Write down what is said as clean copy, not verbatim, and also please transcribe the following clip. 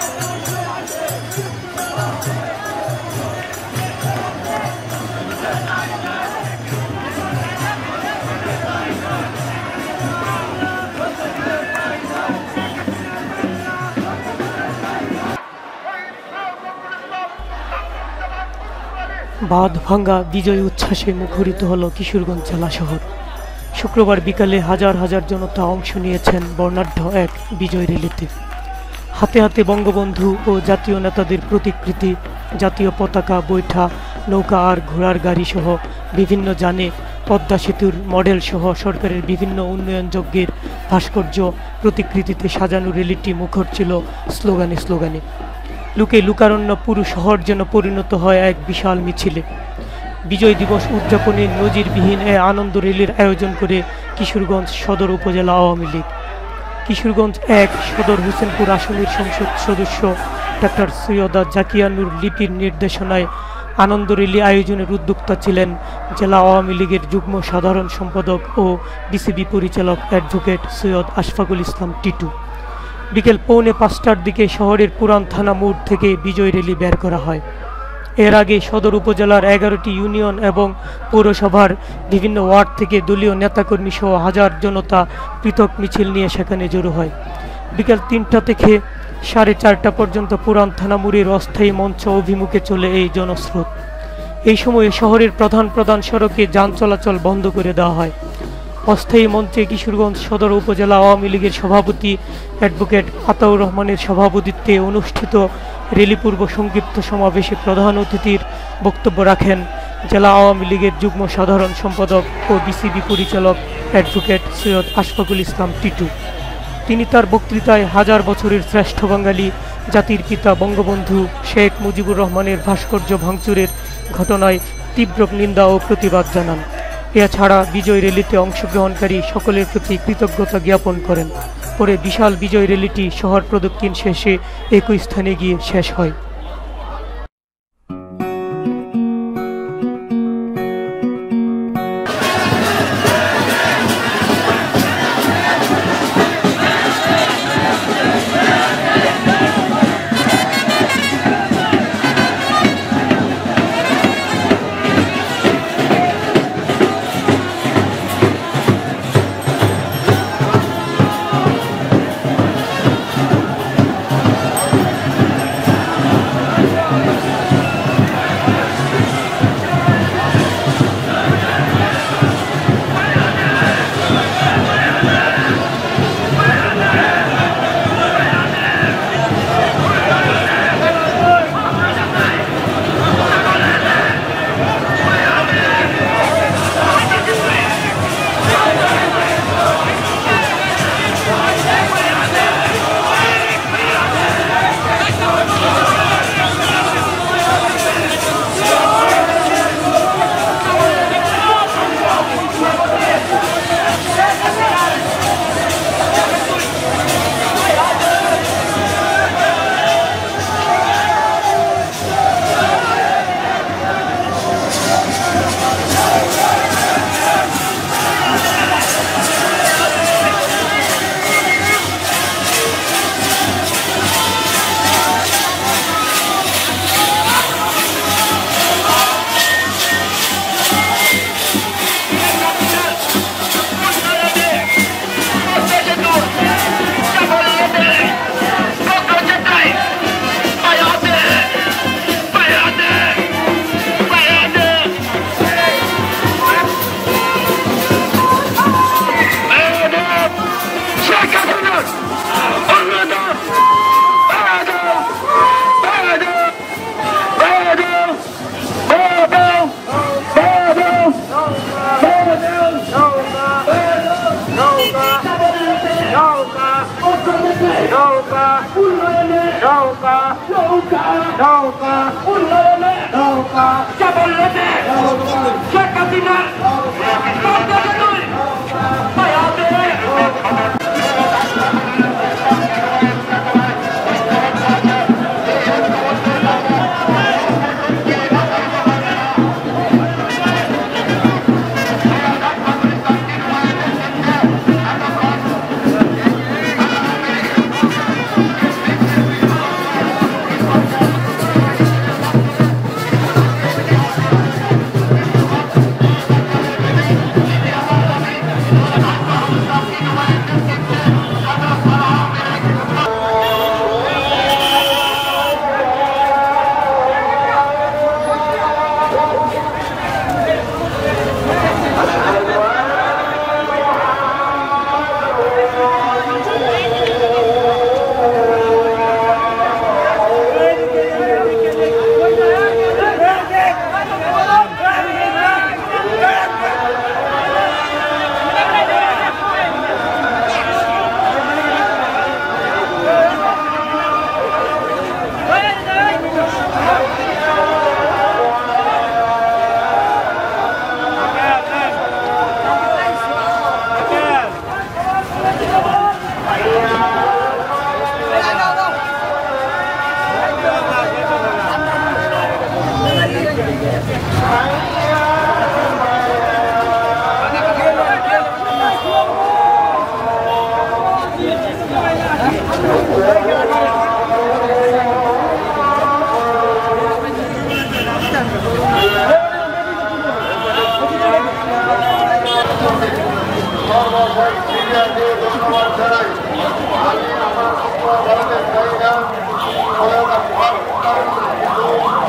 বাঁধ ভাঙ্গা বিজয় উচ্ছ্বাসে মুখরিত হল কিশোরগঞ্জ জেলা শহর। শুক্রবার বিকালে হাজার হাজার জনতা অংশ নিয়েছেন বর্ণাঢ্য এক বিজয় র্যালিতে। হাতে হাতে বঙ্গবন্ধু ও জাতীয় নেতাদের প্রতিকৃতি, জাতীয় পতাকা, বৈঠা, নৌকা আর ঘোড়ার গাড়ি সহ বিভিন্ন যানে, পদ্মা সেতুর মডেল সহ সরকারের বিভিন্ন উন্নয়ন যজ্ঞের ভাস্কর্য প্রতিকৃতিতে সাজানো র্যালিটি মুখর ছিল স্লোগানে স্লোগানে। লুকে লুকারণ্য পুরো শহর যেন পরিণত হয় এক বিশাল মিছিলে। বিজয় দিবস উদযাপনে নজিরবিহীন এ আনন্দ র্যালির আয়োজন করে কিশোরগঞ্জ সদর উপজেলা আওয়ামী লীগ। কিশোরগঞ্জ ১ সদর হোসেনপুর আসনের সংসদ সদস্য ডাক্তার সৈয়দা জাকিয়া নূর লিপির নির্দেশনায় আনন্দ র্যালি আয়োজনের উদ্যোক্তা ছিলেন জেলা আওয়ামী লীগের যুগ্ম সাধারণ সম্পাদক ও বিসিবি পরিচালক অ্যাডভোকেট সৈয়দ আশফাকুল ইসলাম টিটু। বিকেল 4:45টার দিকে শহরের পুরান থানা মোড় থেকে বিজয় র্যালি বের করা হয়। এর আগে সদর উপজেলার 11টি ইউনিয়ন এবং পৌরসভার বিভিন্ন ওয়ার্ড থেকে দলীয় নেতাকর্মী সহ হাজার জনতা পৃথক মিছিল নিয়ে সেখানে জড়ো হয়। বিকেল 3টা থেকে 4:30 পর্যন্ত পুরান থানা মোড়ের অস্থায়ী মঞ্চ অভিমুখে চলে এই জনস্রোত। এই সময়ে শহরের প্রধান প্রধান সড়কে যান চলাচল বন্ধ করে দেওয়া হয়। অস্থায়ী মঞ্চে কিশোরগঞ্জ সদর উপজেলা আওয়ামী লীগের সভাপতি অ্যাডভোকেট আতাউর রহমানের সভাপতিত্বে অনুষ্ঠিত র্যালিপূর্ব সংক্ষিপ্ত সমাবেশে প্রধান অতিথির বক্তব্য রাখেন জেলা আওয়ামী লীগের যুগ্ম সাধারণ সম্পাদক ও বিসিবি পরিচালক অ্যাডভোকেট সৈয়দ আশফাকুল ইসলাম টিটু। তিনি তার বক্তৃতায় হাজার বছরের শ্রেষ্ঠ বাঙালি জাতির পিতা বঙ্গবন্ধু শেখ মুজিবুর রহমানের ভাস্কর্য ভাঙচুরের ঘটনায় তীব্র নিন্দা ও প্রতিবাদ জানান। এছাড়া বিজয় র্যালিতে অংশগ্রহণকারী সকলের প্রতি কৃতজ্ঞতা জ্ঞাপন করেন। পরে বিশাল বিজয় র্যালিটি শহর প্রদক্ষিণ শেষে একই স্থানে গিয়ে শেষ হয়। ধন্যবাদ জানাই। আমি আমার বক্তব্য বলাতে চাই না, কিন্তু